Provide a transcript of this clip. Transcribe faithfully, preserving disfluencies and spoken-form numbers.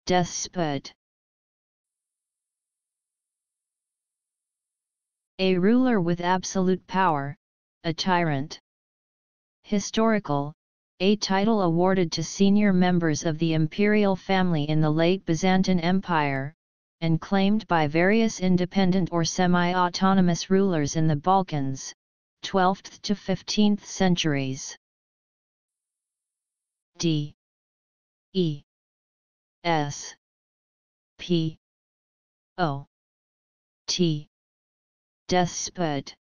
despot. A ruler with absolute power, a tyrant. Historical, a title awarded to senior members of the imperial family in the late Byzantine Empire, and claimed by various independent or semi-autonomous rulers in the Balkans, twelfth to fifteenth centuries. D E S P O T Despot.